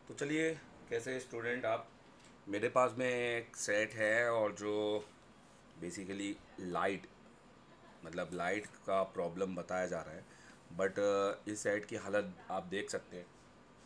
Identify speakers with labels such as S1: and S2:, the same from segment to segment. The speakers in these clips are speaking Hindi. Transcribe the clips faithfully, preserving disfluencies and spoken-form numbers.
S1: तो चलिए, कैसे स्टूडेंट आप। मेरे पास में एक सेट है और जो बेसिकली लाइट मतलब लाइट का प्रॉब्लम बताया जा रहा है। बट इस सेट की हालत आप देख सकते हैं।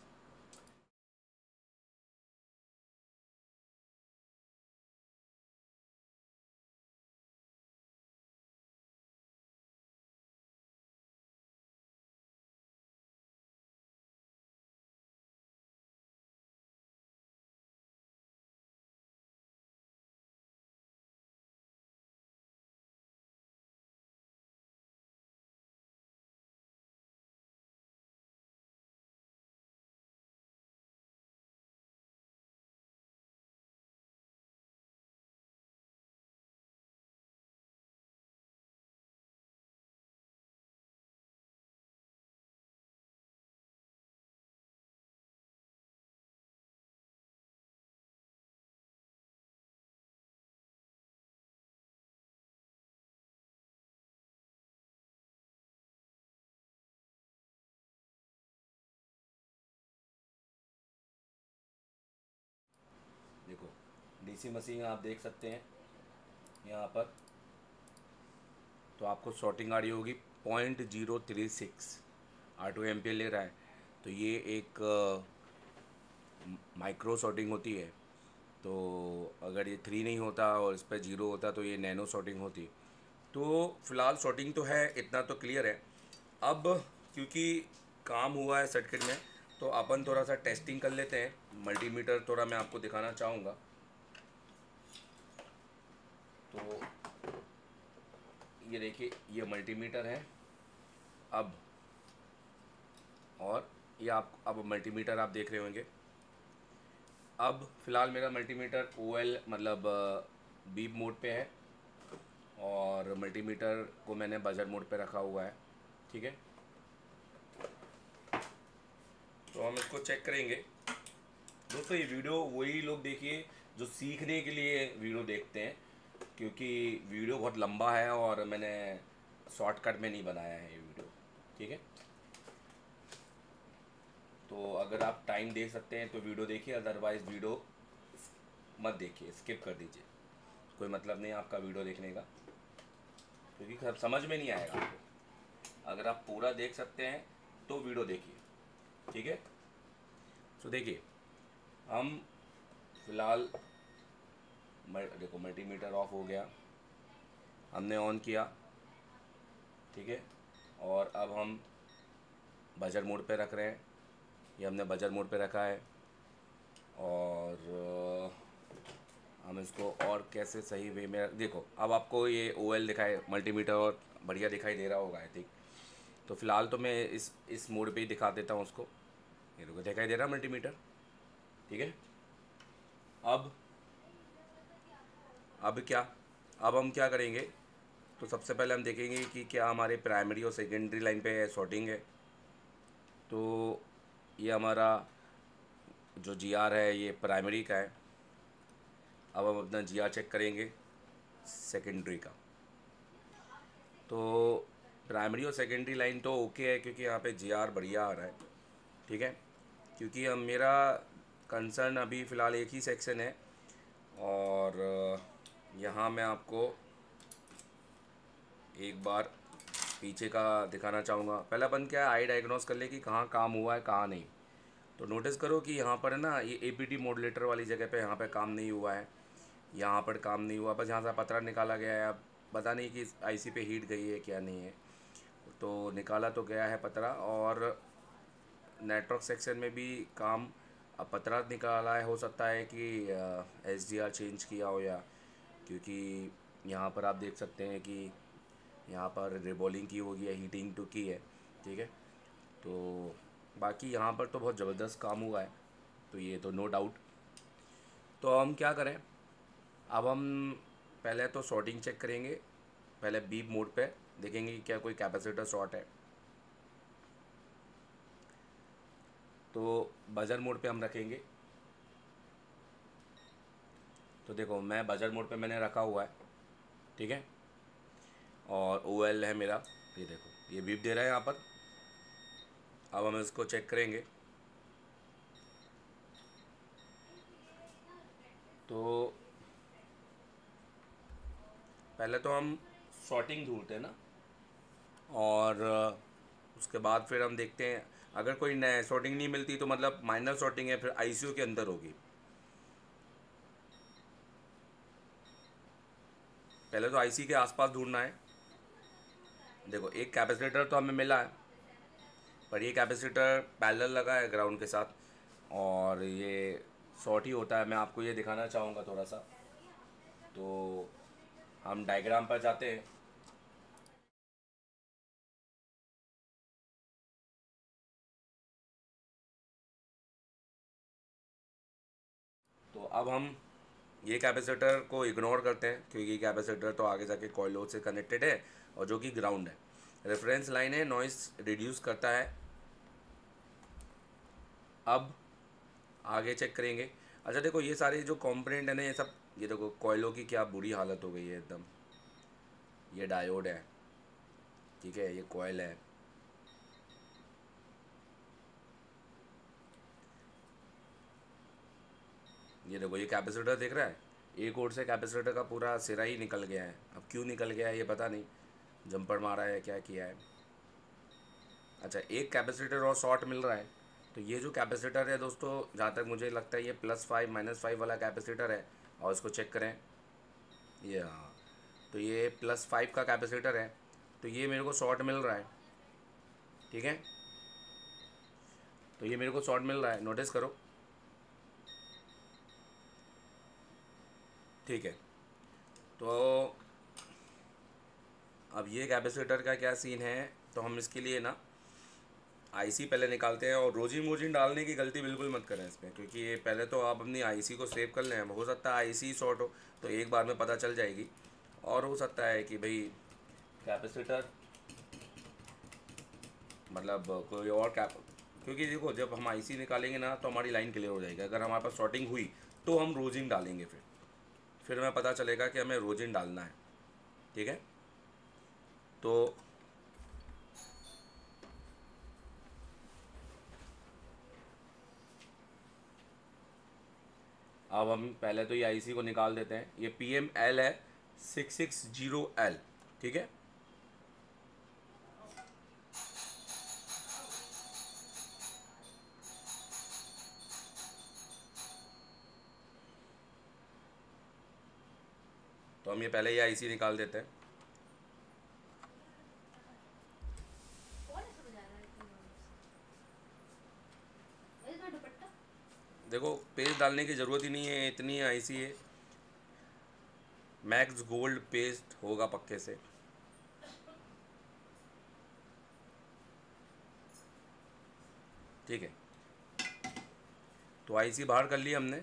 S1: देखो, डीसी मशीन आप देख सकते हैं यहाँ पर। तो आपको शॉर्टिंग आ रही होगी point zero three six or two ampere ले रहा है। तो ये एक माइक्रो शॉर्टिंग होती है। तो अगर ये थ्री नहीं होता और इस पर जीरो होता तो ये नैनो शॉर्टिंग होती। तो फ़िलहाल शॉर्टिंग तो है, इतना तो क्लियर है। अब क्योंकि काम हुआ है सर्किट में, तो अपन थोड़ा सा टेस्टिंग कर लेते हैं। मल्टीमीटर थोड़ा मैं आपको दिखाना चाहूँगा। तो ये देखिए, ये मल्टीमीटर है। अब और ये आप अब मल्टीमीटर आप देख रहे होंगे। अब फ़िलहाल मेरा मल्टीमीटर ओ एल मतलब बीप मोड पे है और मल्टीमीटर को मैंने बजर मोड पे रखा हुआ है। ठीक है, तो हम इसको चेक करेंगे। दोस्तों, ये वीडियो वही लोग देखिए जो सीखने के लिए वीडियो देखते हैं, क्योंकि वीडियो बहुत लंबा है और मैंने शॉर्टकट में नहीं बनाया है ये वीडियो। ठीक है, तो अगर आप टाइम दे सकते हैं तो वीडियो देखिए, अदरवाइज़ वीडियो मत देखिए, स्किप कर दीजिए। कोई मतलब नहीं आपका वीडियो देखने का, क्योंकि सब समझ में नहीं आएगा आपको। अगर आप पूरा देख सकते हैं तो वीडियो देखिए। ठीक है, तो देखिए, हम फिलहाल मल- देखो, मल्टीमीटर ऑफ हो गया, हमने ऑन किया। ठीक है, और अब हम बजर मोड पे रख रहे हैं। ये हमने बजर मोड पे रखा है। और अ, हम इसको और कैसे सही वे में देखो, अब आपको ये ओ एल दिखाए मल्टीमीटर और बढ़िया दिखाई दे रहा होगा आई थिंक। तो फिलहाल तो मैं इस इस मोड पे ही दिखा देता हूँ उसको। ये देखो, दिखाई दे रहा है मल्टीमीटर। ठीक है, अब अब क्या अब हम क्या करेंगे। तो सबसे पहले हम देखेंगे कि क्या हमारे प्राइमरी और सेकेंडरी लाइन पे शॉर्टिंग है। तो ये हमारा जो जी आर है ये प्राइमरी का है। अब हम अपना जी आर चेक करेंगे सेकेंडरी का। तो प्राइमरी और सेकेंडरी लाइन तो ओके है, क्योंकि यहाँ पे जी आर बढ़िया आ रहा है। ठीक है, क्योंकि हम मेरा कंसर्न अभी फ़िलहाल एक ही सेक्शन है। और अ, यहाँ मैं आपको एक बार पीछे का दिखाना चाहूँगा। पहला अपन क्या है, आई डायग्नोस कर ले कि कहाँ काम हुआ है कहाँ नहीं। तो नोटिस करो कि यहाँ पर है ना, ये ए पी टी मॉडुलेटर वाली जगह पे यहाँ पे काम नहीं हुआ है। यहाँ पर काम नहीं हुआ, बस यहाँ से पतरा निकाला गया है। अब पता नहीं कि आई सी पे हीट गई है क्या नहीं है। तो निकाला तो गया है पतरा। और नेटवर्क सेक्शन में भी काम, अब पतरा निकाला है, हो सकता है कि एस डी आर चेंज किया हो, या क्योंकि यहाँ पर आप देख सकते हैं कि यहाँ पर रिबॉलिंग की होगी या हीटिंग टू की है। ठीक है, तो बाकी यहाँ पर तो बहुत ज़बरदस्त काम हुआ है, तो ये तो नो डाउट। तो हम क्या करें, अब हम पहले तो शॉर्टिंग चेक करेंगे। पहले बीप मोड पे देखेंगे कि क्या कोई कैपेसिटर शॉर्ट है। तो बजर मोड पे हम रखेंगे। तो देखो, मैं बजर मोड पे मैंने रखा हुआ है। ठीक है, और ओ एल है मेरा। ये देखो, ये बीप दे रहा है यहाँ पर। अब हम इसको चेक करेंगे। पहले तो हम सॉर्टिंग ढूंढते हैं ना, और अ, उसके बाद फिर हम देखते हैं अगर कोई नए सॉर्टिंग नहीं मिलती तो मतलब माइनर सॉर्टिंग है, फिर आईसीयू के अंदर होगी। पहले तो आईसी के आसपास ढूंढना है। देखो एक कैपेसिटर तो हमें मिला है, पर ये कैपेसिटर पैरेलल लगा है ग्राउंड के साथ, और ये शॉर्ट ही होता है। मैं आपको ये दिखाना चाहूँगा थोड़ा सा। तो हम डायग्राम पर जाते हैं। तो अब हम ये कैपेसिटर को इग्नोर करते हैं, क्योंकि ये कैपेसिटर तो आगे जाके कॉइल लोड से कनेक्टेड है और जो कि ग्राउंड है। रेफरेंस लाइन है, नॉइस रिड्यूस करता है। अब आगे चेक करेंगे। अच्छा देखो ये सारे जो कंपोनेंट है ना, ये सब, ये देखो कॉइलों की क्या बुरी हालत हो गई है एकदम। ये डायोड है, ठीक है, ये कॉइल है, ये देखो ये कैपेसिटर दिख रहा है, एक ओर से कैपेसिटर का पूरा सिरा ही निकल गया है। अब क्यों निकल गया है ये पता नहीं, जंपर मारा है क्या किया है। अच्छा एक कैपेसिटर और शॉर्ट मिल रहा है। तो ये जो कैपेसिटर है दोस्तों, जहाँ तक मुझे लगता है ये प्लस फाइव माइनस फाइव वाला कैपेसिटर है। और इसको चेक करें, ये हाँ, तो ये प्लस फाइव का कैपेसिटर है। तो ये मेरे को शॉर्ट मिल रहा है, ठीक है। तो ये मेरे को शॉर्ट मिल रहा है, नोटिस करो, ठीक है। तो अब ये कैपेसिटर का क्या सीन है, तो हम इसके लिए ना आईसी पहले निकालते हैं। और रोजिन वोजिन डालने की गलती बिल्कुल मत करें इसमें, क्योंकि ये पहले तो आप अपनी आईसी को सेव कर लें। हो सकता है आईसी शॉर्ट हो तो एक बार में पता चल जाएगी, और हो सकता है कि भाई कैपेसिटर मतलब कोई और कैप, क्योंकि देखो जब हम आईसी निकालेंगे ना तो हमारी लाइन क्लियर हो जाएगी। अगर हमारे पास शॉर्टिंग हुई तो हम रोजिन डालेंगे, फिर फिर हमें पता चलेगा कि हमें रोजिन डालना है, ठीक है। तो अब हम पहले तो ये आईसी को निकाल देते हैं। ये पी एम एल है सिक्स सिक्स जीरो एल, ठीक है। तो हम ये पहले ये आईसी निकाल देते हैं। देखो पेस्ट डालने की ज़रूरत ही नहीं है, इतनी आईसी है, मैक्स गोल्ड पेस्ट होगा पक्के से। ठीक है, तो आईसी बाहर कर ली हमने।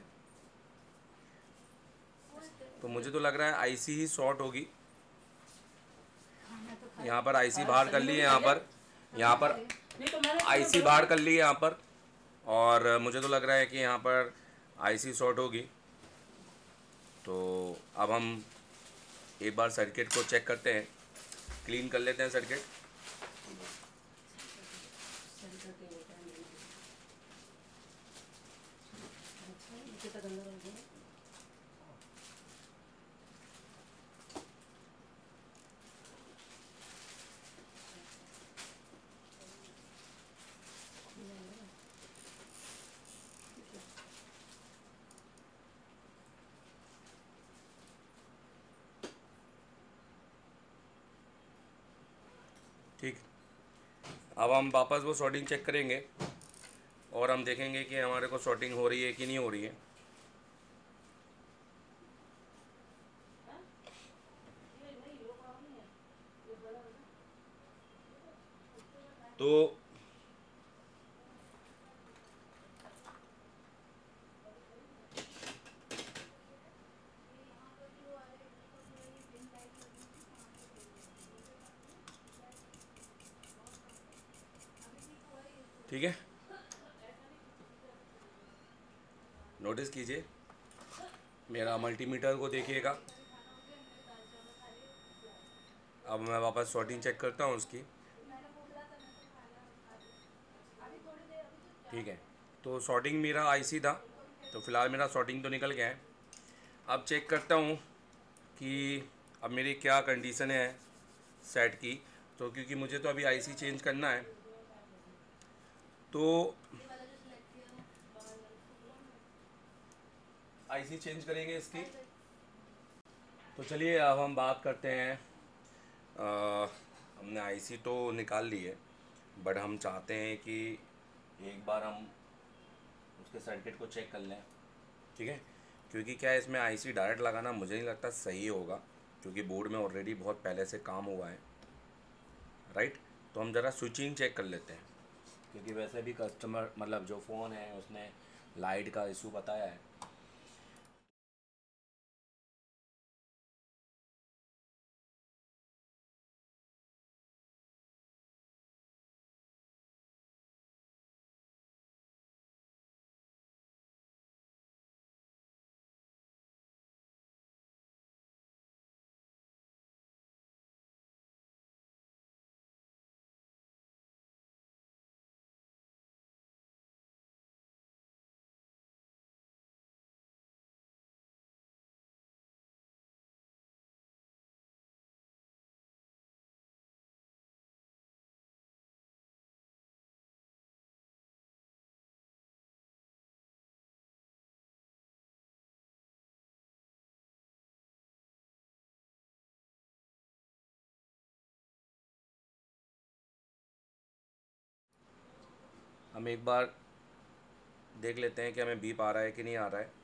S1: तो मुझे तो लग रहा है आईसी ही शॉर्ट होगी। यहाँ पर आईसी बाहर कर ली है, यहाँ पर यहाँ पर आईसी बाहर कर ली है यहाँ पर, और मुझे तो लग रहा है कि यहाँ पर आईसी शॉर्ट होगी। तो अब हम एक बार सर्किट को चेक करते हैं, क्लीन कर लेते हैं सर्किट। ठीक, अब हम वापस वो शॉर्टिंग चेक करेंगे और हम देखेंगे कि हमारे को शॉर्टिंग हो रही है कि नहीं हो रही है। तो ठीक है, नोटिस कीजिए, मेरा मल्टीमीटर को देखिएगा। अब मैं वापस शॉर्टिंग चेक करता हूँ उसकी, ठीक है। तो शॉर्टिंग मेरा आईसी था, तो फ़िलहाल मेरा शॉर्टिंग तो निकल गया है। अब चेक करता हूँ कि अब मेरी क्या कंडीशन है सेट की, तो क्योंकि मुझे तो अभी आईसी चेंज करना है, तो आईसी चेंज करेंगे इसकी। तो चलिए अब हम बात करते हैं। आ, हमने आईसी तो निकाल ली है, बट हम चाहते हैं कि एक बार हम उसके सर्किट को चेक कर लें, ठीक है। क्योंकि क्या है, इसमें आईसी डायरेक्ट लगाना मुझे नहीं लगता सही होगा, क्योंकि बोर्ड में ऑलरेडी बहुत पहले से काम हुआ है, राइट। तो हम ज़रा स्विचिंग चेक कर लेते हैं, क्योंकि वैसे भी कस्टमर मतलब जो फ़ोन है उसने लाइट का इशू बताया है। हम एक बार देख लेते हैं कि हमें बीप आ रहा है कि नहीं आ रहा है।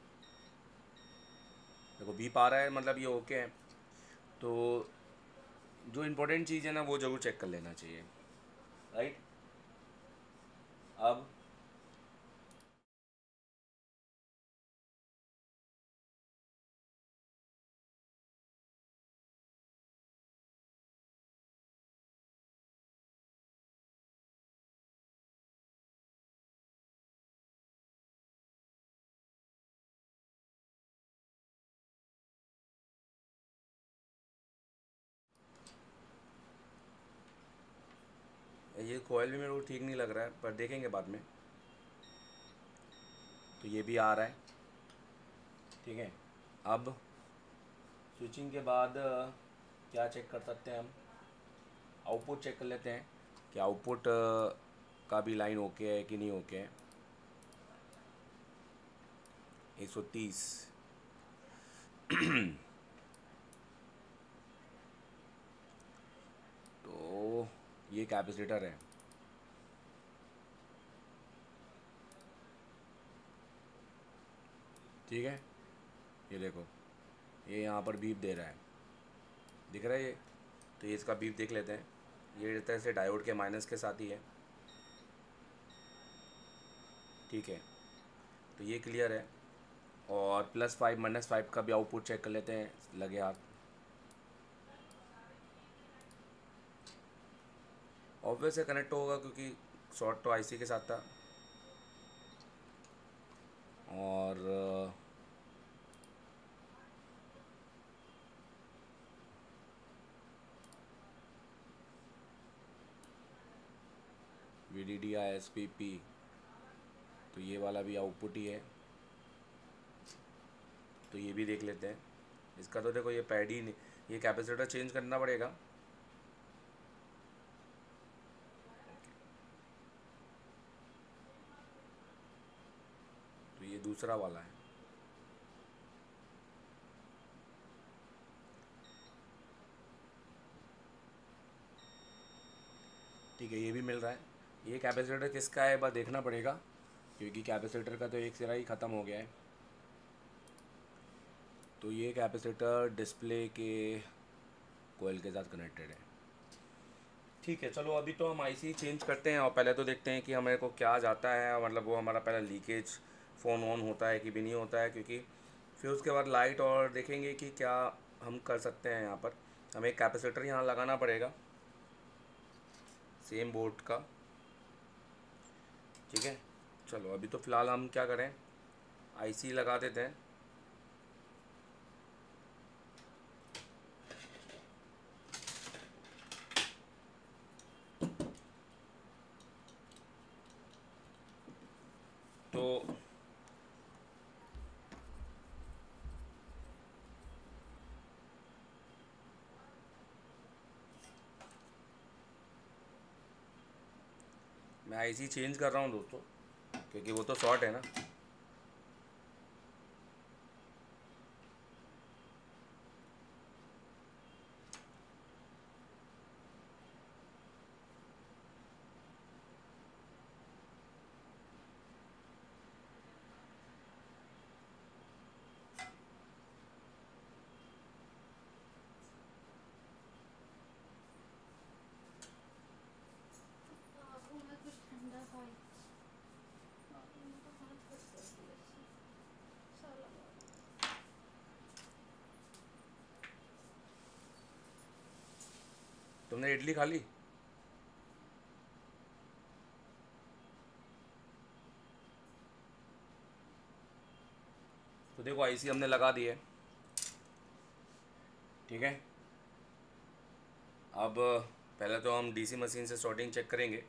S1: देखो बीप आ रहा है, मतलब ये ओके है। तो जो इम्पोर्टेंट चीज़ है ना, वो ज़रूर चेक कर लेना चाहिए, राइट। अब ये कोयल भी मेरे को ठीक नहीं लग रहा है, पर देखेंगे बाद में। तो ये भी आ रहा है, ठीक है। अब स्विचिंग के बाद अ, क्या चेक कर सकते हैं हम, आउटपुट चेक कर लेते हैं कि आउटपुट का भी लाइन ओके है कि नहीं ओके है। एक सौ तीस। तो ये कैपेसिटर है, ठीक है। ये देखो, ये यहाँ पर बीप दे रहा है, दिख रहा है ये। तो ये इसका बीप देख लेते हैं। ये रहता है से डायोड के माइनस के साथ ही है, ठीक है। तो ये क्लियर है। और प्लस फाइव माइनस फाइव का भी आउटपुट चेक कर लेते हैं लगे हाथ। ऑब्वियस से कनेक्ट होगा, क्योंकि शॉर्ट तो आईसी के साथ था। और V D D I S P P, तो ये वाला भी आउटपुट ही है। तो ये भी देख लेते हैं। इसका तो देखो ये पैड ही नहीं, ये कैपेसिटर चेंज करना पड़ेगा। तो ये दूसरा वाला है, ठीक है। ये भी मिल रहा है। ये कैपेसिटर किसका है बस देखना पड़ेगा, क्योंकि कैपेसिटर का तो एक सिरा ही ख़त्म हो गया है। तो ये कैपेसिटर डिस्प्ले के कोयल के साथ कनेक्टेड है, ठीक है। चलो अभी तो हम आईसी चेंज करते हैं, और पहले तो देखते हैं कि हमें को क्या जाता है, मतलब वो हमारा पहला लीकेज फ़ोन ऑन होता है कि भी नहीं होता है। क्योंकि फिर उसके बाद लाइट, और देखेंगे कि क्या हम कर सकते हैं। यहाँ पर हमें एक कैपेसिटर यहाँ लगाना पड़ेगा, सेम बोर्ड का, ठीक है। चलो अभी तो फ़िलहाल हम क्या करें, आईसी लगा देते हैं। तो मैं आईसी चेंज कर रहा हूँ दोस्तों, क्योंकि वो तो शॉर्ट है ना। तुमने इडली खा ली? तो देखो आईसी हमने लगा दी है, ठीक है। अब पहले तो हम डीसी मशीन से शॉर्टिंग चेक करेंगे।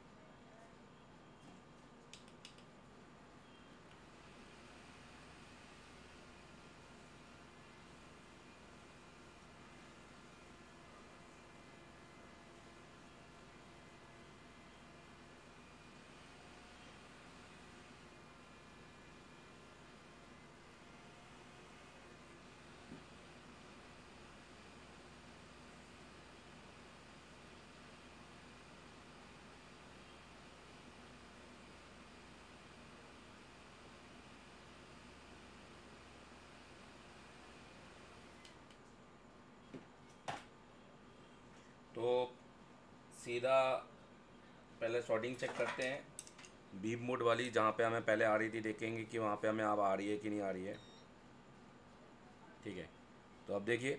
S1: तो सीधा पहले शॉर्टिंग चेक करते हैं बीप मोड वाली, जहाँ पे हमें पहले आ रही थी, देखेंगे कि वहाँ पे हमें अब आ रही है कि नहीं आ रही है, ठीक है। तो अब देखिए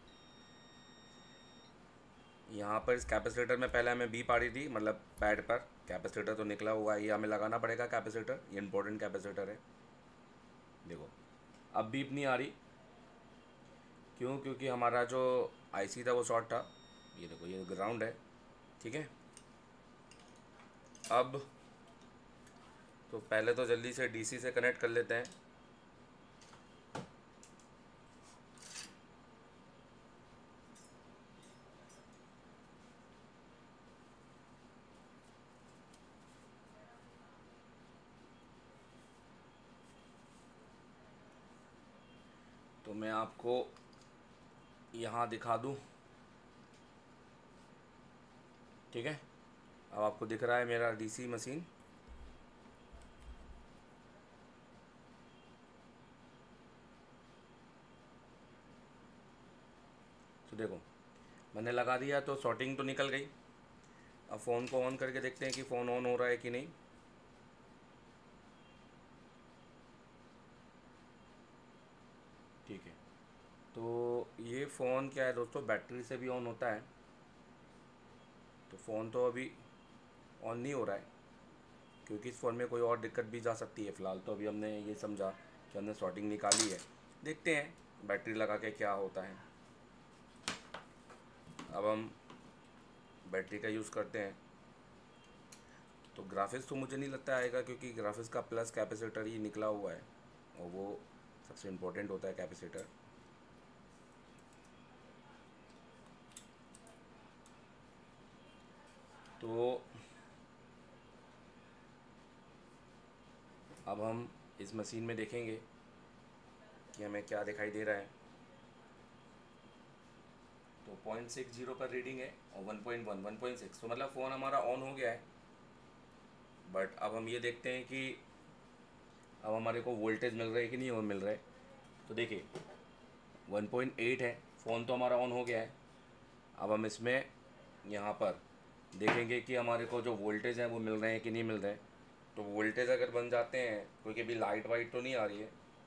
S1: यहाँ पर इस कैपेसिटर में पहले हमें बीप आ रही थी, मतलब पैड पर कैपेसिटर तो निकला हुआ है, ये हमें लगाना पड़ेगा कैपेसिटर, ये इंपॉर्टेंट कैपेसिटर है। देखो अब बीप नहीं आ रही, क्यों? क्योंकि हमारा जो आईसी था वो शॉर्ट था। ये देखो ये ग्राउंड है, ठीक है। अब तो पहले तो जल्दी से डीसी से कनेक्ट कर लेते हैं। तो मैं आपको यहाँ दिखा दूँ, ठीक है। अब आपको दिख रहा है मेरा डीसी मशीन। तो देखो मैंने लगा दिया, तो शॉर्टिंग तो निकल गई। अब फ़ोन को ऑन करके देखते हैं कि फ़ोन ऑन हो रहा है कि नहीं। ठीक है, तो ये फ़ोन क्या है दोस्तों, बैटरी से भी ऑन होता है। तो फ़ोन तो अभी ऑन नहीं हो रहा है, क्योंकि इस फ़ोन में कोई और दिक्कत भी जा सकती है। फ़िलहाल तो अभी हमने ये समझा कि हमने शॉर्टिंग निकाली है। देखते हैं बैटरी लगा के क्या होता है। अब हम बैटरी का यूज़ करते हैं। तो ग्राफिक्स तो मुझे नहीं लगता आएगा, क्योंकि ग्राफिक्स का प्लस कैपेसिटर ही निकला हुआ है, और वो सबसे इम्पोर्टेंट होता है कैपेसिटर। तो अब हम इस मशीन में देखेंगे कि हमें क्या दिखाई दे रहा है। तो पॉइंट सिक्स जीरो पर रीडिंग है, और one point one one point six, तो मतलब फ़ोन हमारा ऑन हो गया है। बट अब हम ये देखते हैं कि अब हमारे को वोल्टेज मिल रहा है कि नहीं मिल रहा है। तो देखिए वन पॉइंट एट है, फ़ोन तो हमारा ऑन हो गया है। अब हम इसमें यहाँ पर देखेंगे कि हमारे को जो वोल्टेज है वो मिल रहे हैं कि नहीं मिल रहे हैं। तो वोल्टेज अगर बन जाते हैं, क्योंकि अभी लाइट वाइट तो नहीं आ रही है।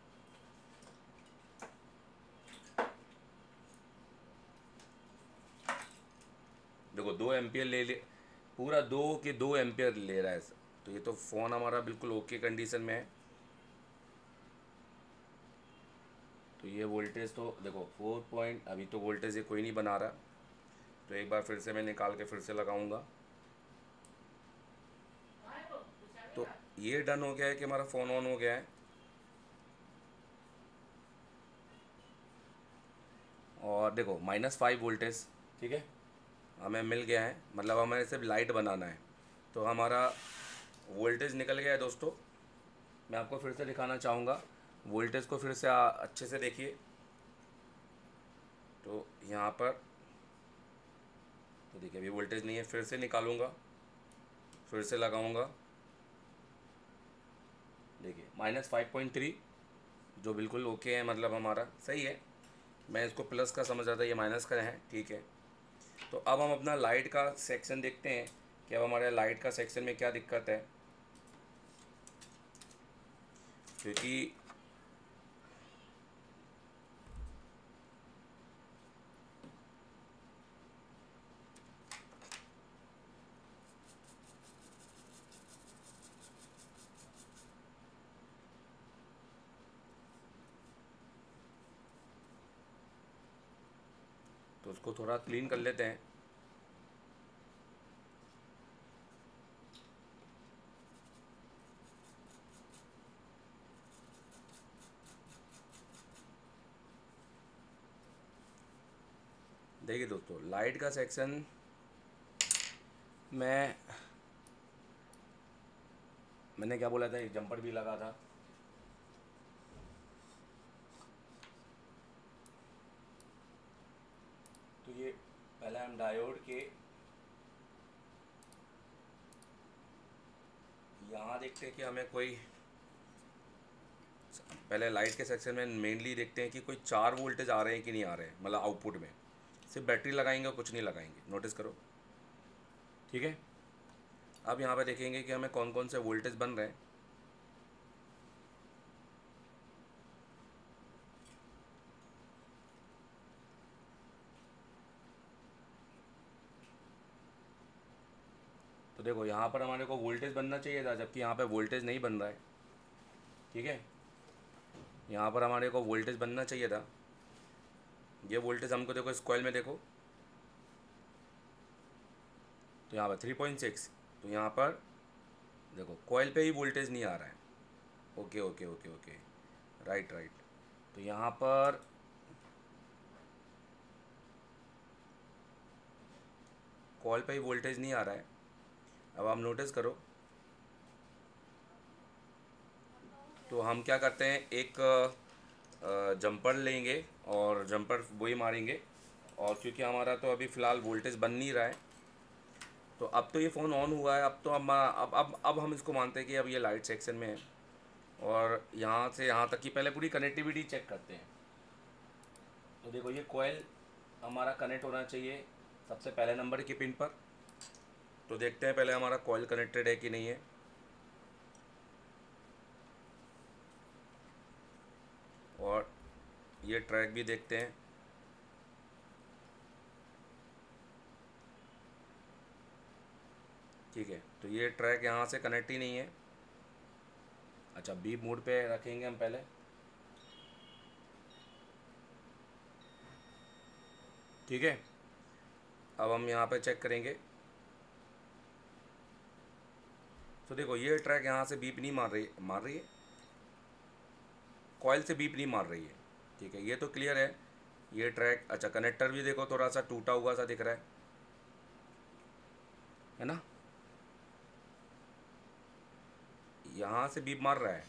S1: देखो दो एम्पियर ले ले, पूरा दो के दो एम्पियर ले रहा है। तो ये तो फ़ोन हमारा बिल्कुल ओके कंडीशन में है। तो ये वोल्टेज तो देखो फोर पॉइंट, अभी तो वोल्टेज ये कोई नहीं बना रहा। तो एक बार फिर से मैं निकाल के फिर से लगाऊंगा। तो ये डन हो गया है कि हमारा फ़ोन ऑन हो गया है। और देखो माइनस फाइव वोल्टेज, ठीक है, हमें मिल गया है। मतलब हमें सिर्फ लाइट बनाना है। तो हमारा वोल्टेज निकल गया है दोस्तों। मैं आपको फिर से दिखाना चाहूँगा, वोल्टेज को फिर से आ, अच्छे से देखिए। तो यहाँ पर तो देखिए अभी वोल्टेज नहीं है, फिर से निकालूंगा, फिर से लगाऊंगा, देखिए माइनस फाइव पॉइंट थ्री, जो बिल्कुल ओके है, मतलब हमारा सही है। मैं इसको प्लस का समझ रहा था, ये माइनस का है, ठीक है। तो अब हम अपना लाइट का सेक्शन देखते हैं कि अब हमारे लाइट का सेक्शन में क्या दिक्कत है, क्योंकि तो उसको थोड़ा क्लीन कर लेते हैं। देखिए दोस्तों, लाइट का सेक्शन में मैंने क्या बोला था, एक जंपर भी लगा था। तो ये पहले हम डायोड के यहाँ देखते हैं कि हमें कोई, पहले लाइट के सेक्शन में मेनली देखते हैं कि कोई चार वोल्टेज आ रहे हैं कि नहीं आ रहे हैं, मतलब आउटपुट में। सिर्फ बैटरी लगाएंगे और कुछ नहीं लगाएंगे, नोटिस करो, ठीक है। अब यहाँ पे देखेंगे कि हमें कौन कौन से वोल्टेज बन रहे हैं। तो देखो यहाँ पर हमारे को वोल्टेज बनना चाहिए था, जबकि यहाँ पे वोल्टेज नहीं बन रहा है, ठीक है। यहाँ पर हमारे को वोल्टेज बनना चाहिए था। ये वोल्टेज हमको देखो इस कॉइल में देखो, तो यहाँ पर थ्री पॉइंट सिक्स, तो यहाँ पर देखो कॉइल पे ही वोल्टेज नहीं आ रहा है। Okay okay okay okay, right right. तो यहाँ पर कॉइल पे ही वोल्टेज नहीं आ रहा है। अब आप नोटिस करो, तो हम क्या करते हैं, एक जंपर लेंगे और जंपर वही मारेंगे। और क्योंकि हमारा तो अभी फ़िलहाल वोल्टेज बन नहीं रहा है, तो अब तो ये फ़ोन ऑन हुआ है। अब तो हम अब अब अब हम इसको मानते हैं कि अब ये लाइट सेक्शन में है। और यहाँ से यहाँ तक की पहले पूरी कनेक्टिविटी चेक करते हैं। तो देखो ये कोयल हमारा कनेक्ट होना चाहिए सबसे पहले नंबर की पिन पर। तो देखते हैं पहले हमारा कोयल कनेक्टेड है कि नहीं है। और ये ट्रैक भी देखते हैं। ठीक है, तो ये ट्रैक यहाँ से कनेक्ट ही नहीं है। अच्छा, बीप मोड पे रखेंगे हम पहले। ठीक है, अब हम यहाँ पे चेक करेंगे। तो देखो ये ट्रैक यहाँ से बीप नहीं मार रही मार रही है कॉइल से बीप नहीं मार रही है। ठीक है, ये तो क्लियर है। ये ट्रैक, अच्छा कनेक्टर भी देखो थोड़ा सा टूटा हुआ सा दिख रहा है है ना, यहाँ से बीप मार रहा है।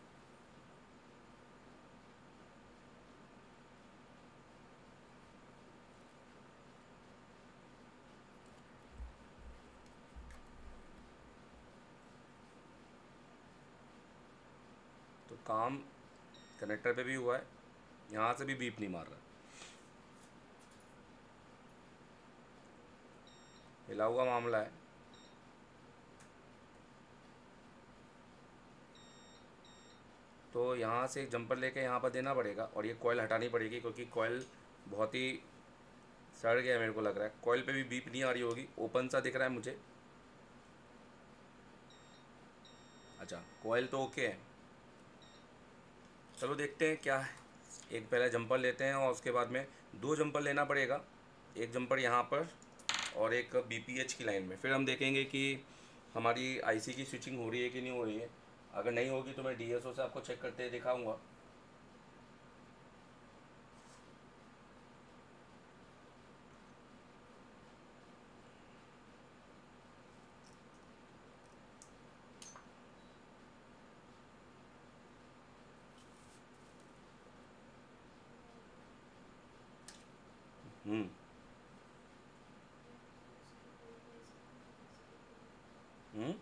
S1: तो काम कनेक्टर पे भी हुआ है, यहाँ से भी बीप नहीं मार रहा, हिला हुआ मामला है। तो यहाँ से एक जंपर लेके यहाँ पर देना पड़ेगा और ये कॉइल हटानी पड़ेगी, क्योंकि कॉइल बहुत ही सड़ गया है, मेरे को लग रहा है। कॉइल पे भी बीप नहीं आ रही होगी, ओपन सा दिख रहा है मुझे। अच्छा, कॉइल तो ओके है। चलो देखते हैं क्या है। एक पहले जंपर लेते हैं और उसके बाद में दो जंपर लेना पड़ेगा, एक जंपर यहाँ पर और एक बीपीएच की लाइन में। फिर हम देखेंगे कि हमारी आईसी की स्विचिंग हो रही है कि नहीं हो रही है। अगर नहीं होगी तो मैं डीएसओ से आपको चेक करते दिखाऊंगा। हम्म। हम्म।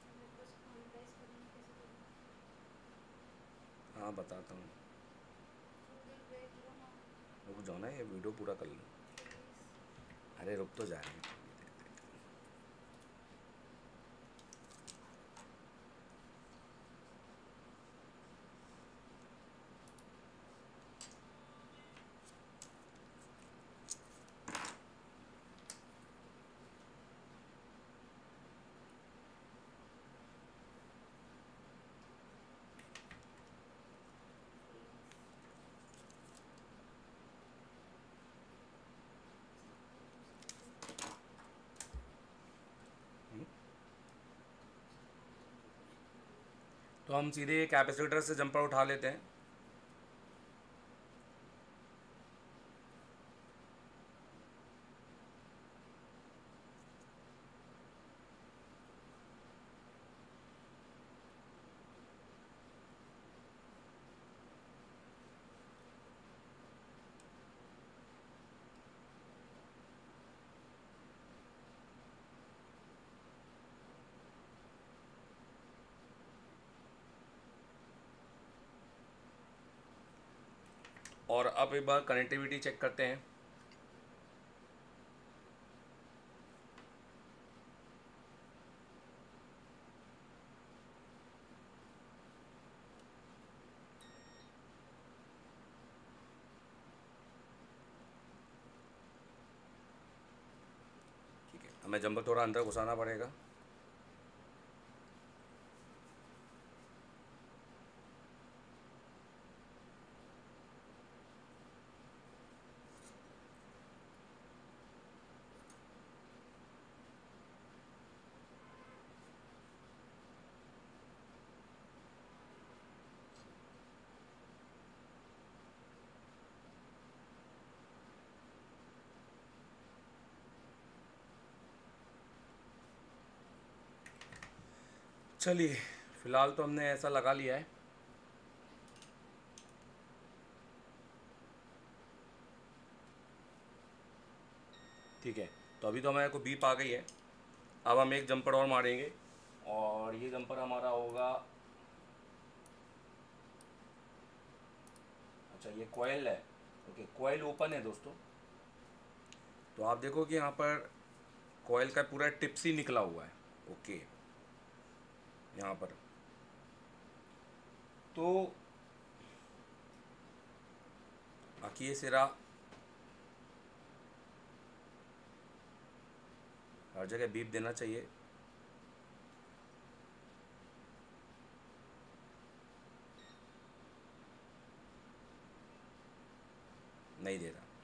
S1: हाँ बताता हूँ। रुक जाओ ना, ये वीडियो पूरा कर लो। अरे रुक तो जा रहे हैं। तो हम सीधे कैपेसिटर से जंपर उठा लेते हैं। और अब एक बार कनेक्टिविटी चेक करते हैं। ठीक है, हमें जंपर थोड़ा अंदर घुसाना पड़ेगा। चलिए, फ़िलहाल तो हमने ऐसा लगा लिया है। ठीक है, तो अभी तो हमारे को बीप आ गई है। अब हम एक जंपर और मारेंगे और ये जंपर हमारा होगा। अच्छा, ये कॉइल है। ओके, कॉइल ओपन है दोस्तों। तो आप देखो कि यहाँ पर कॉइल का पूरा टिप्स ही निकला हुआ है। ओके, यहाँ पर तो बाकी ये सिरा हर जगह बीप देना चाहिए। नहीं दे रहा।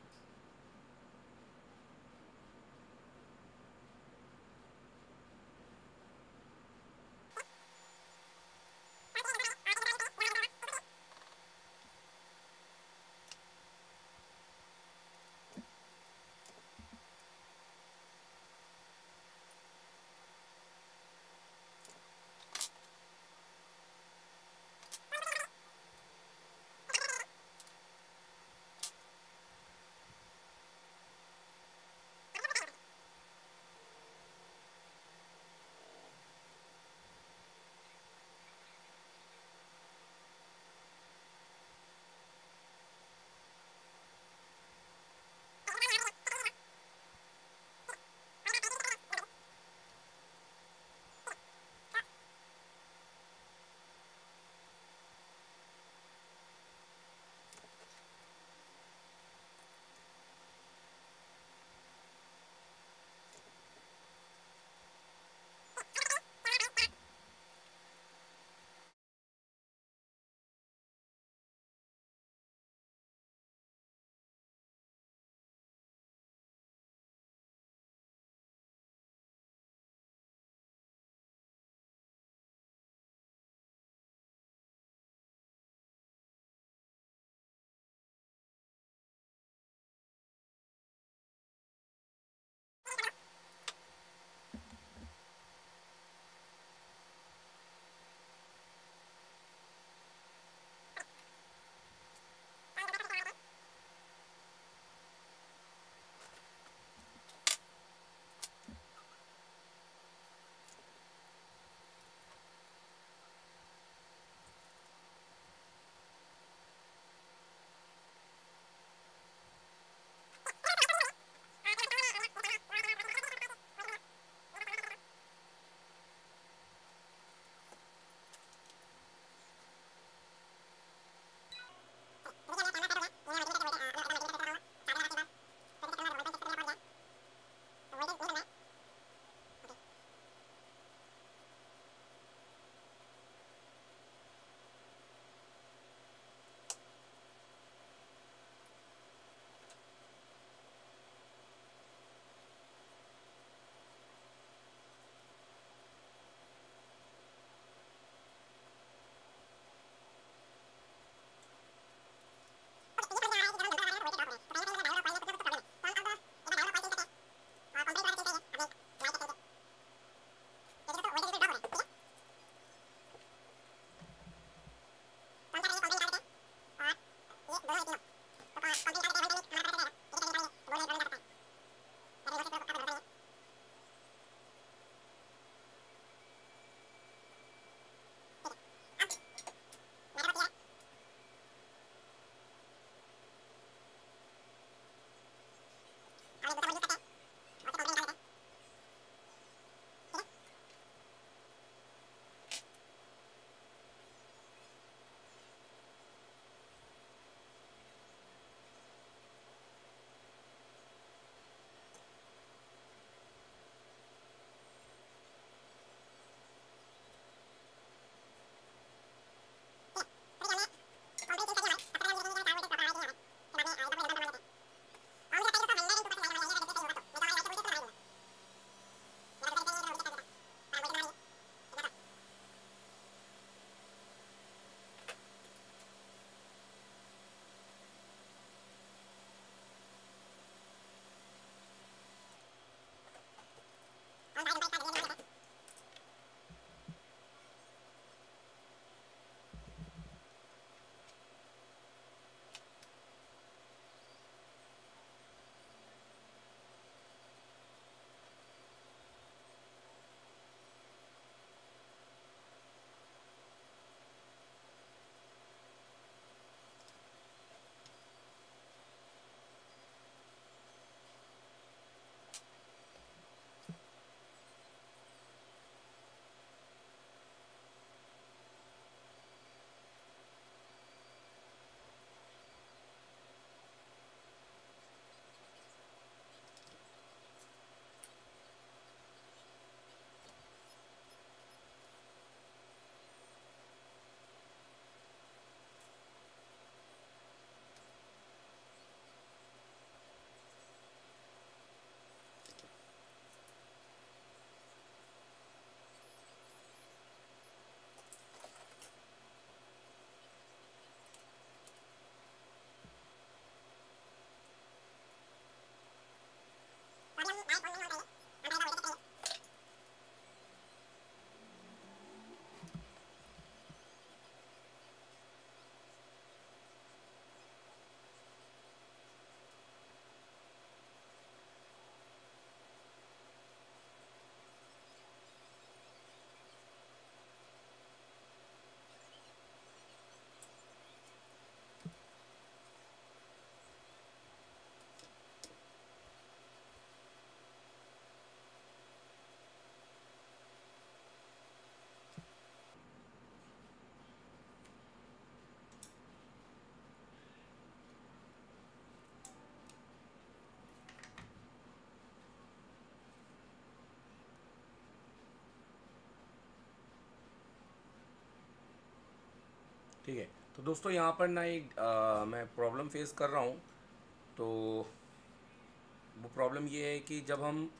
S1: ठीक है। तो दोस्तों यहाँ पर ना एक आ, मैं प्रॉब्लम फेस कर रहा हूँ। तो वो प्रॉब्लम ये है कि जब हम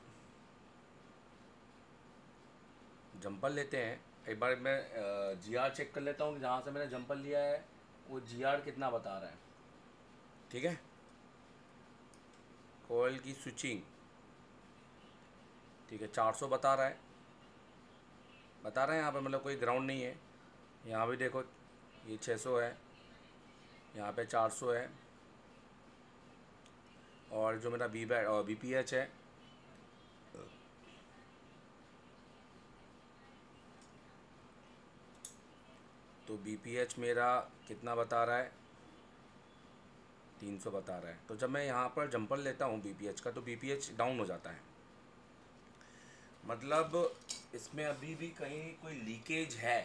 S1: जंपर लेते हैं, एक बार मैं जी आर चेक कर लेता हूँ कि जहाँ से मैंने जंपर लिया है वो जी आर कितना बता रहा है। ठीक है, कोयल की स्विचिंग, ठीक है, चार सौ बता रहा है, बता रहे हैं यहाँ पे, मतलब कोई ग्राउंड नहीं है। यहाँ भी देखो ये छः सौ है, यहाँ पे चार सौ है, और जो मेरा बी बैट और बी पी एच है तो बी पी एच मेरा कितना बता रहा है, तीन सौ बता रहा है। तो जब मैं यहाँ पर जंपर लेता हूँ बी पी एच का तो बी पी एच डाउन हो जाता है, मतलब इसमें अभी भी कहीं कोई लीकेज है।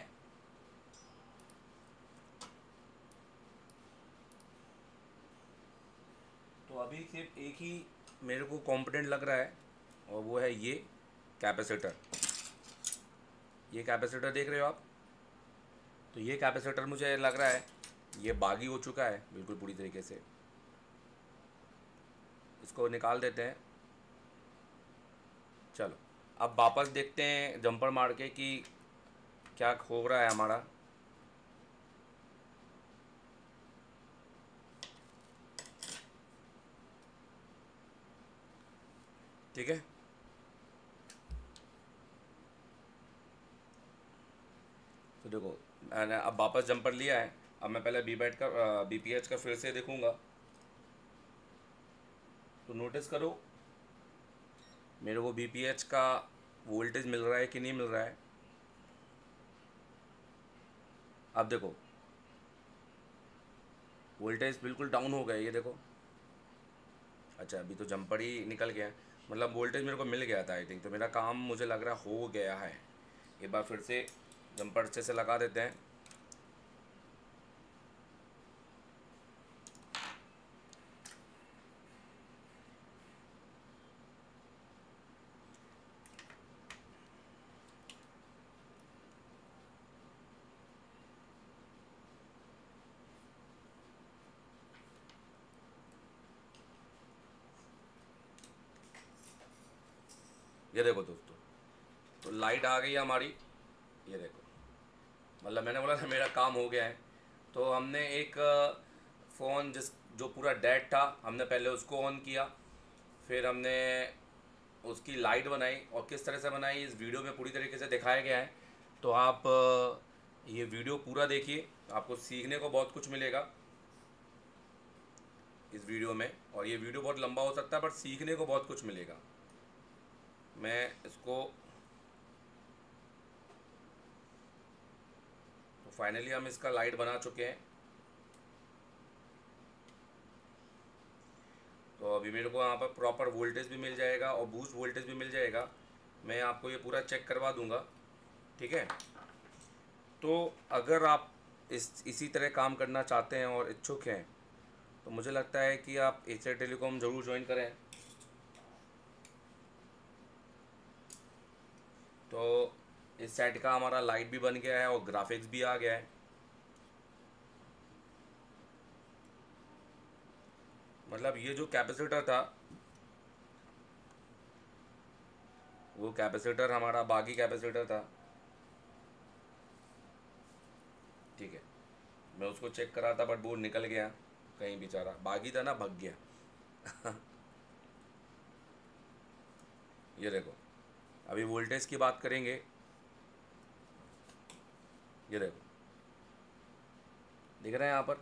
S1: तो अभी सिर्फ एक ही मेरे को कॉम्पिटेंट लग रहा है, और वो है ये कैपेसिटर। ये कैपेसिटर देख रहे हो आप, तो ये कैपेसिटर मुझे लग रहा है ये बागी हो चुका है बिल्कुल पूरी तरीके से। इसको निकाल देते हैं। चलो अब वापस देखते हैं जंपर मार के कि क्या हो रहा है हमारा। ठीक है, तो देखो मैंने अब वापस जंपर लिया है। अब मैं पहले बी बैट का बी पी एच का फिर से देखूंगा। तो नोटिस करो मेरे को बी पी एच का वोल्टेज मिल रहा है कि नहीं मिल रहा है। अब देखो वोल्टेज बिल्कुल डाउन हो गया, ये देखो। अच्छा अभी तो जंपर ही निकल गया, मतलब वोल्टेज मेरे को मिल गया था आई थिंक। तो मेरा काम मुझे लग रहा हो गया है। एक बार फिर से जंपर अच्छे से लगा देते हैं। ये देखो दोस्तों, तो लाइट आ गई है हमारी, ये देखो, मतलब मैंने बोला था मेरा काम हो गया है। तो हमने एक फ़ोन जिस जो पूरा डेड था, हमने पहले उसको ऑन किया, फिर हमने उसकी लाइट बनाई, और किस तरह से बनाई इस वीडियो में पूरी तरीके से दिखाया गया है। तो आप अ, ये वीडियो पूरा देखिए, आपको सीखने को बहुत कुछ मिलेगा इस वीडियो में। और ये वीडियो बहुत लंबा हो सकता है बट सीखने को बहुत कुछ मिलेगा। मैं इसको, तो फाइनली हम इसका लाइट बना चुके हैं। तो अभी मेरे को यहाँ पर प्रॉपर वोल्टेज भी मिल जाएगा और बूस्ट वोल्टेज भी मिल जाएगा। मैं आपको ये पूरा चेक करवा दूंगा, ठीक है। तो अगर आप इस इसी तरह काम करना चाहते हैं और इच्छुक हैं तो मुझे लगता है कि आप एशिया टेलीकॉम ज़रूर ज्वाइन करें। तो इस सेट का हमारा लाइट भी बन गया है और ग्राफिक्स भी आ गया है। मतलब ये जो कैपेसिटर था वो कैपेसिटर हमारा बागी कैपेसिटर था, ठीक है। मैं उसको चेक कर रहा था बट वो निकल गया कहीं, बेचारा बागी था ना, भाग गया। ये देखो, अभी वोल्टेज की बात करेंगे। ये देखो, दिख रहा है यहाँ पर,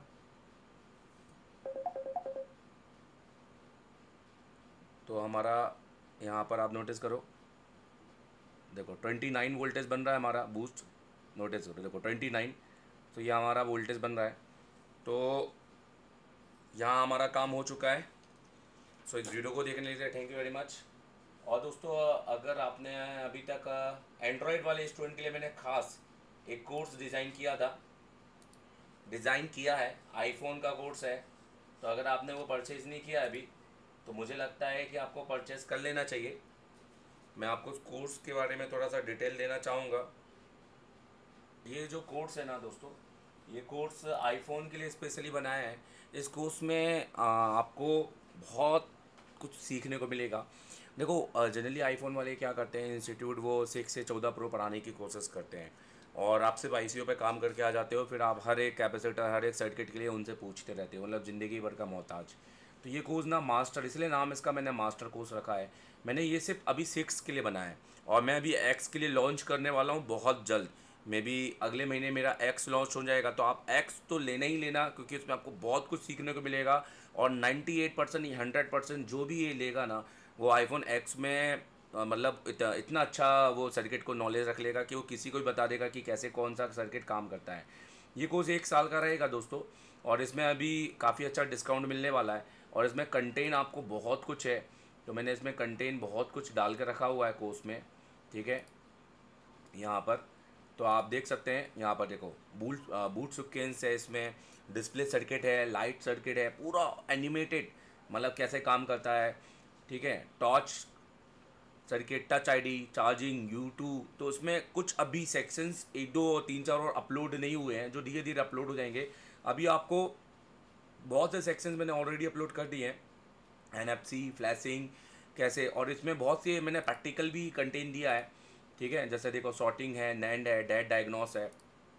S1: तो हमारा यहाँ पर आप नोटिस करो, देखो ट्वेंटी नाइन वोल्टेज बन रहा है हमारा बूस्ट। नोटिस करो, देखो ट्वेंटी नाइन, तो ये हमारा वोल्टेज बन रहा है। तो यहाँ हमारा काम हो चुका है। सो इस वीडियो को देखने के लिए थैंक यू वेरी मच। और दोस्तों अगर आपने अभी तक एंड्रॉयड वाले स्टूडेंट के लिए मैंने खास एक कोर्स डिज़ाइन किया था, डिज़ाइन किया है, आईफोन का कोर्स है। तो अगर आपने वो परचेज़ नहीं किया अभी तो मुझे लगता है कि आपको परचेज़ कर लेना चाहिए। मैं आपको उस कोर्स के बारे में थोड़ा सा डिटेल देना चाहूँगा। ये जो कोर्स है ना दोस्तों, ये कोर्स आईफोन के लिए स्पेशली बनाया है। इस कोर्स में आ, आपको बहुत कुछ सीखने को मिलेगा। देखो, जनरली आईफोन वाले क्या करते हैं, इंस्टीट्यूट वो सिक्स से चौदह प्रो पढ़ाने की कोशिश करते हैं और आप सिर्फ आई सी यू पे काम करके आ जाते हो, फिर आप हर एक कैपेसिटर हर एक सर्किट के लिए उनसे पूछते रहते हो, मतलब ज़िंदगी भर का मोहताज। तो ये कोर्स ना मास्टर, इसलिए नाम इसका मैंने मास्टर कोर्स रखा है। मैंने ये सिर्फ अभी सिक्स के लिए बनाया है और मैं अभी एक्स के लिए लॉन्च करने वाला हूँ बहुत जल्द। मे बी अगले महीने मेरा एक्स लॉन्च हो जाएगा, तो आप एक्स तो लेना ही लेना, क्योंकि उसमें आपको बहुत कुछ सीखने को मिलेगा। और नाइन्टी एट परसेंट या हंड्रेड परसेंट जो भी ये लेगा ना, वो आईफोन एक्स में अ, मतलब इत, इतना अच्छा वो सर्किट को नॉलेज रख लेगा कि वो किसी को भी बता देगा कि कैसे कौन सा सर्किट काम करता है। ये कोर्स एक साल का रहेगा दोस्तों, और इसमें अभी काफ़ी अच्छा डिस्काउंट मिलने वाला है। और इसमें कंटेंट आपको बहुत कुछ है, तो मैंने इसमें कंटेंट बहुत कुछ डाल के रखा हुआ है कोर्स में। ठीक है, यहाँ पर तो आप देख सकते हैं, यहाँ पर देखो बूट बूट सुकेंस है, इसमें डिस्प्ले सर्किट है, लाइट सर्किट है, पूरा एनिमेटेड, मतलब कैसे काम करता है। ठीक है, torch circuit, touch ID, charging, U two. तो उसमें कुछ अभी सेक्शंस एक दो और तीन चार और अपलोड नहीं हुए हैं, जो धीरे धीरे अपलोड हो जाएंगे। अभी आपको बहुत से सेक्शंस मैंने ऑलरेडी अपलोड कर दिए हैं, एन एफ सी, फ्लैशिंग कैसे, और इसमें बहुत से मैंने प्रैक्टिकल भी कंटेंट दिया है। ठीक है, जैसे देखो सॉर्टिंग है, नैंड है, डेट डायग्नोस है।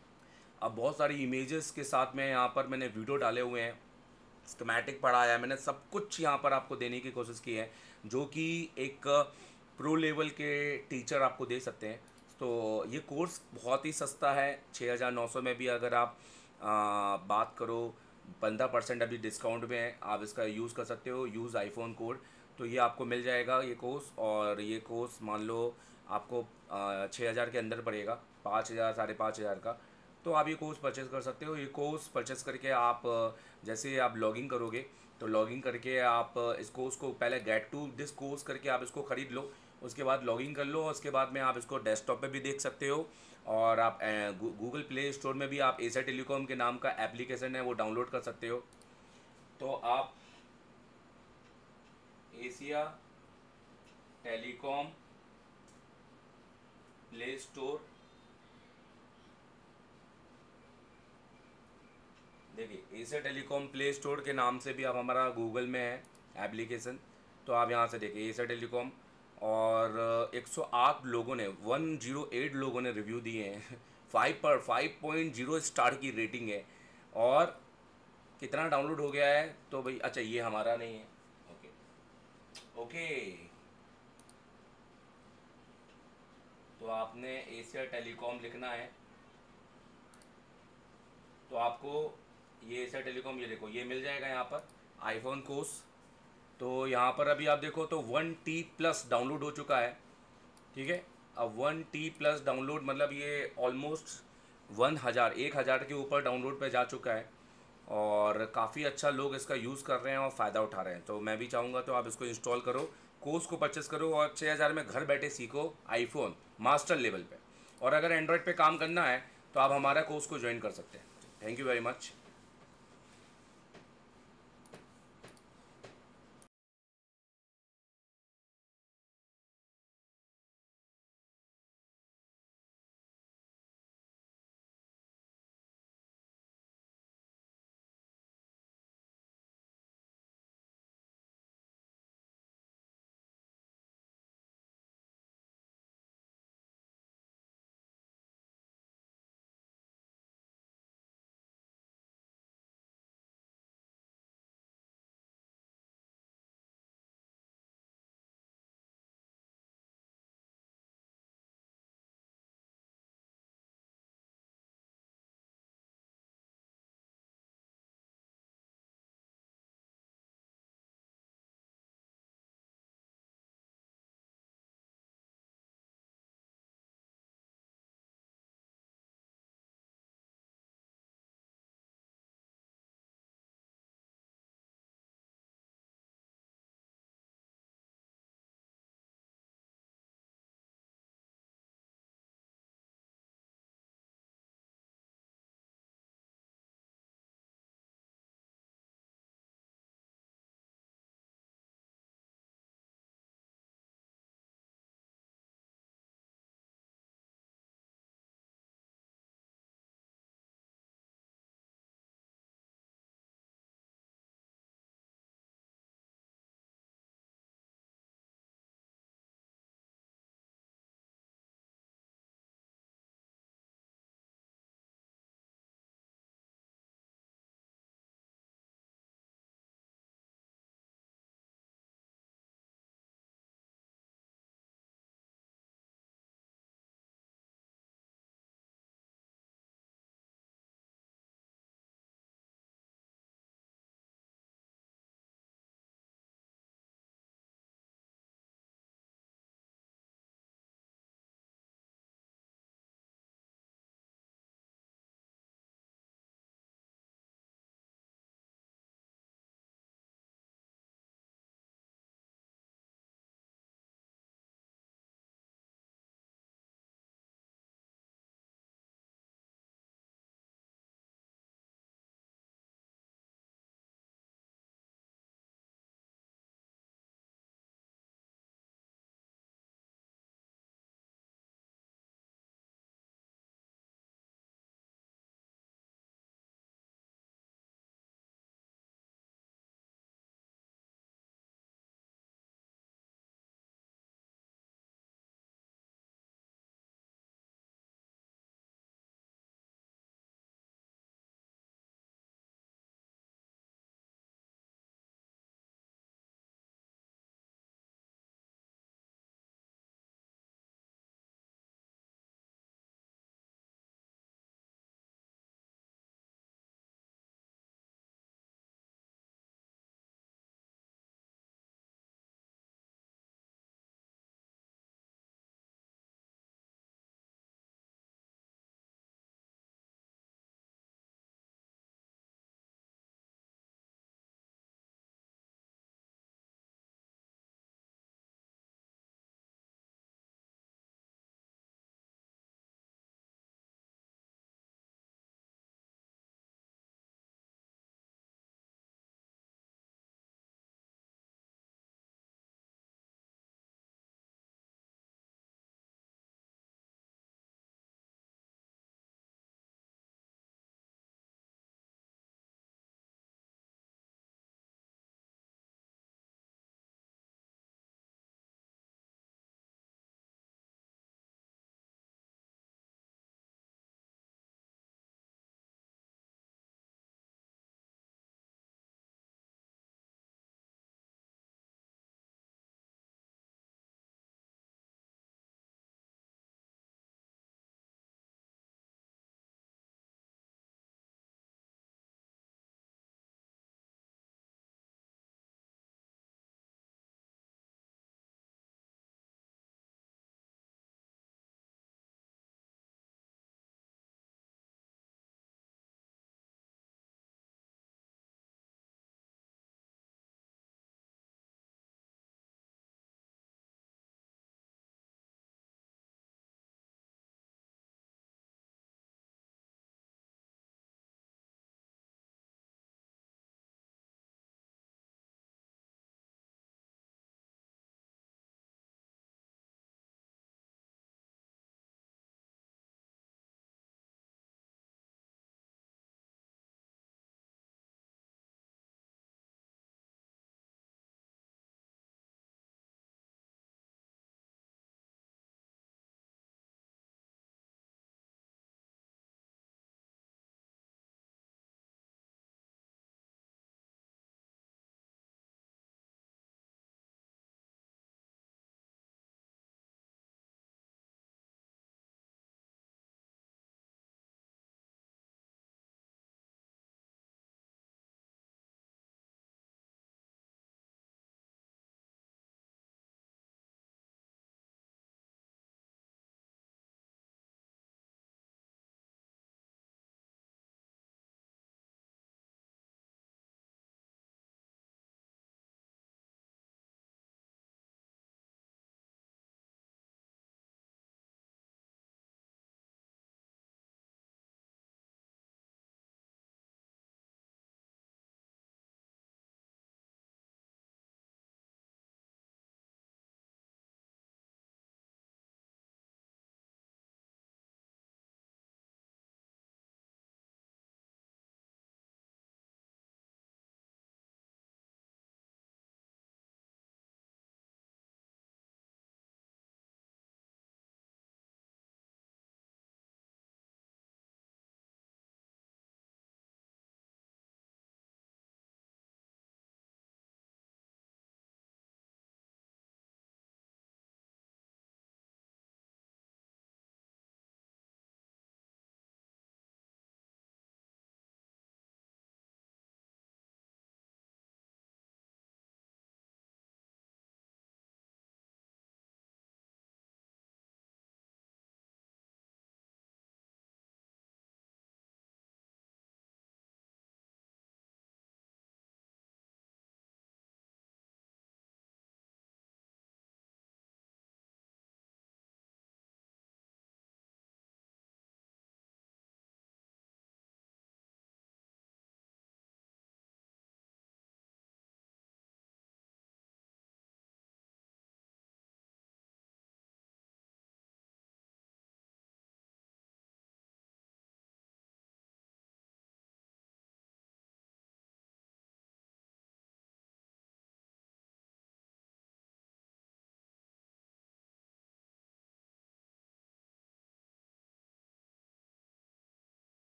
S1: अब बहुत सारी इमेजेस के साथ में यहाँ पर मैंने वीडियो डाले हुए हैं, स्कीमेटिक पढ़ाया है, मैंने सब कुछ यहाँ पर आपको देने की कोशिश की है, जो कि एक प्रो लेवल के टीचर आपको दे सकते हैं। तो ये कोर्स बहुत ही सस्ता है, छः हज़ार नौ सौ में भी अगर आप आ, बात करो, पंद्रह परसेंट अभी डिस्काउंट में है, आप इसका यूज़ कर सकते हो, यूज़ आईफोन कोड। तो ये आपको मिल जाएगा ये कोर्स, और ये कोर्स मान लो आपको छः हज़ार के अंदर पड़ेगा, पाँच हज़ार साढ़े पाँच हज़ार का। तो आप ये कोर्स परचेज़ कर सकते हो। ये कोर्स परचेज़ करके आप जैसे आप लॉगिन करोगे, तो लॉगिन करके आप इस कोर्स को पहले गेट टू दिस कोर्स करके आप इसको ख़रीद लो, उसके बाद लॉगिन कर लो, उसके बाद में आप इसको डेस्कटॉप पे भी देख सकते हो। और आप गूगल प्ले स्टोर में भी आप एशिया टेलीकॉम के नाम का एप्लीकेशन है वो डाउनलोड कर सकते हो। तो आप एशिया टेलीकॉम प्ले स्टोर, देखिए एशिया टेलीकॉम प्ले स्टोर के नाम से भी आप, हमारा गूगल में है एप्लीकेशन, तो आप यहाँ से देखिए एशिया टेलीकॉम। और एक सौ आठ लोगों ने, वन ज़ीरो एट लोगों ने रिव्यू दिए हैं फाइव पर फाइव पॉइंट ज़ीरो स्टार की रेटिंग है। और कितना डाउनलोड हो गया है, तो भाई अच्छा ये हमारा नहीं है। ओके ओके, तो आपने एशिया टेलीकॉम लिखना है, तो आपको ये एशिया टेलीकॉम, ये देखो ये मिल जाएगा यहाँ पर आईफोन कोर्स। तो यहाँ पर अभी आप देखो तो वन टी प्लस डाउनलोड हो चुका है। ठीक है, अब वन टी प्लस डाउनलोड मतलब ये ऑलमोस्ट वन हज़ार एक हज़ार के ऊपर डाउनलोड पे जा चुका है, और काफ़ी अच्छा लोग इसका यूज़ कर रहे हैं और फ़ायदा उठा रहे हैं। तो मैं भी चाहूँगा तो आप इसको इंस्टॉल करो, कोर्स को परचेस करो, और छः हज़ार में घर बैठे सीखो आईफोन मास्टर लेवल पे। और अगर एंड्रॉयड पे काम करना है तो आप हमारा कोर्स को ज्वाइन कर सकते हैं। Thank you very much.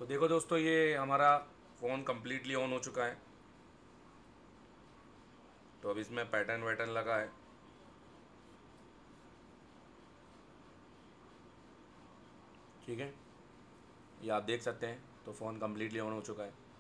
S1: तो देखो दोस्तों, ये हमारा फ़ोन कम्प्लीटली ऑन हो चुका है। तो अब इसमें पैटर्न वैटर्न लगा है, ठीक है, ये आप देख सकते हैं। तो फ़ोन कम्प्लीटली ऑन हो चुका है।